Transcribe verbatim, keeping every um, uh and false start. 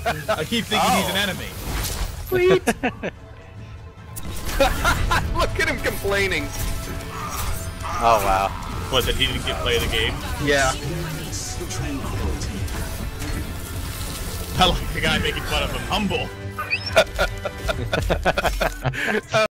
I keep thinking Oh. he's an enemy. Sweet. Look at him complaining. Oh wow. What, that he didn't get play the game? Yeah. I like the guy making fun of him. Humble.